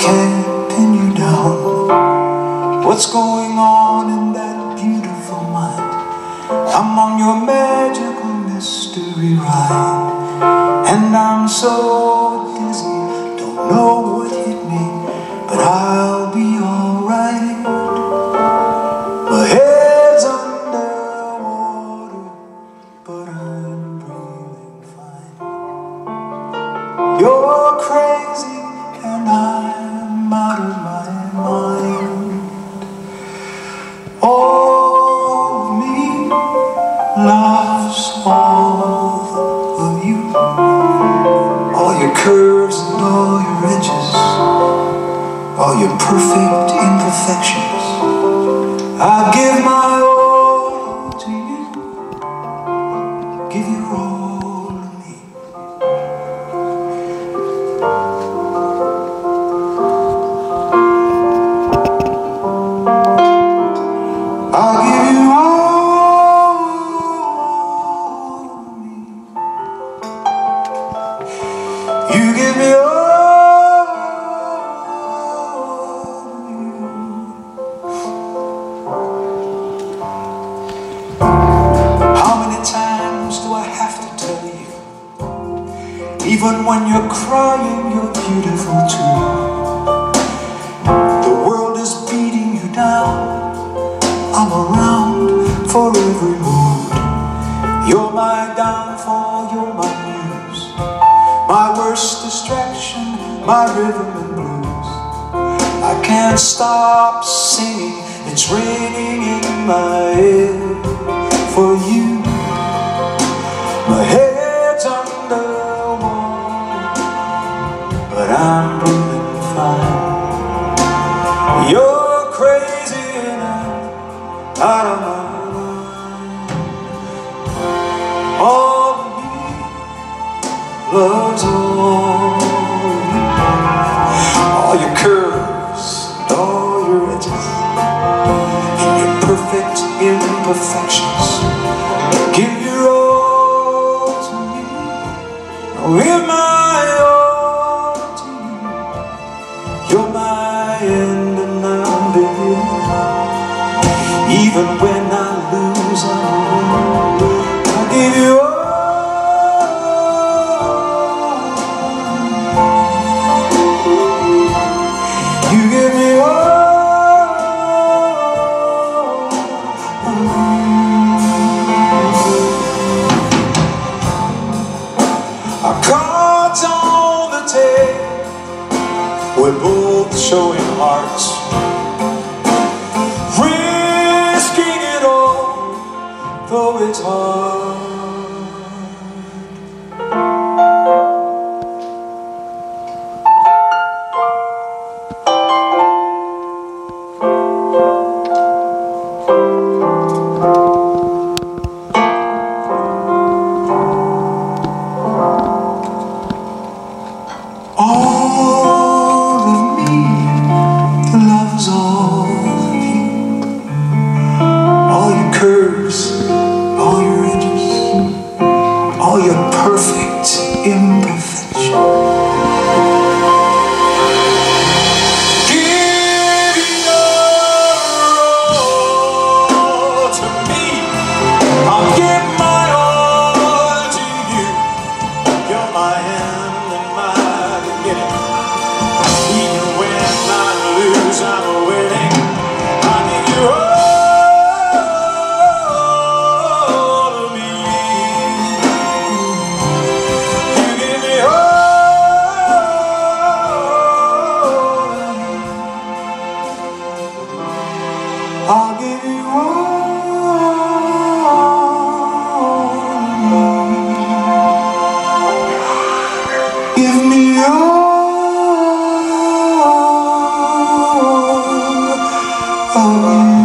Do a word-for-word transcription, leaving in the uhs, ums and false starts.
can't pin you down. What's going on in that beautiful mind? I'm on your magical mystery ride, and I'm so dizzy, don't know what hit me, but I'll be alright. My head's underwater, but I'm breathing fine. You're crazy and I'm out of my mind. All of me loves all of you, all your curves and all your edges, all your perfect imperfections. I give my all to you, give you all of me. I'll give you all of me. You give me all of you. How many times do I have to tell you? Even when you're crying, you're beautiful too. The world is beating you down, I'm around for every mood. You're my downfall, you're my muse, my worst distraction, my rhythm and blues. I can't stop singing, it's raining in my head for you. My head's underwater, but I'm breathing fine. You're crazy and I'm out of my mind. All of me loves all of you, all your curves and all your edges, and your perfect imperfections. Give your all to me, give my all to you. You're my end and I'm beginning. Even when I lose, I win. I give you all. You give me all. Our cards on the table, we're both showing hearts, risking it all, though it's hard. All of me loves all of you, all your curves, all your edges, all your perfect imperfection. Give your all to me, I'll give my all to you. You're my end and my beginning. Even when I lose, I'm winning. I give you all of me. You give me all of you. I'll give you all of me. Give me all of you.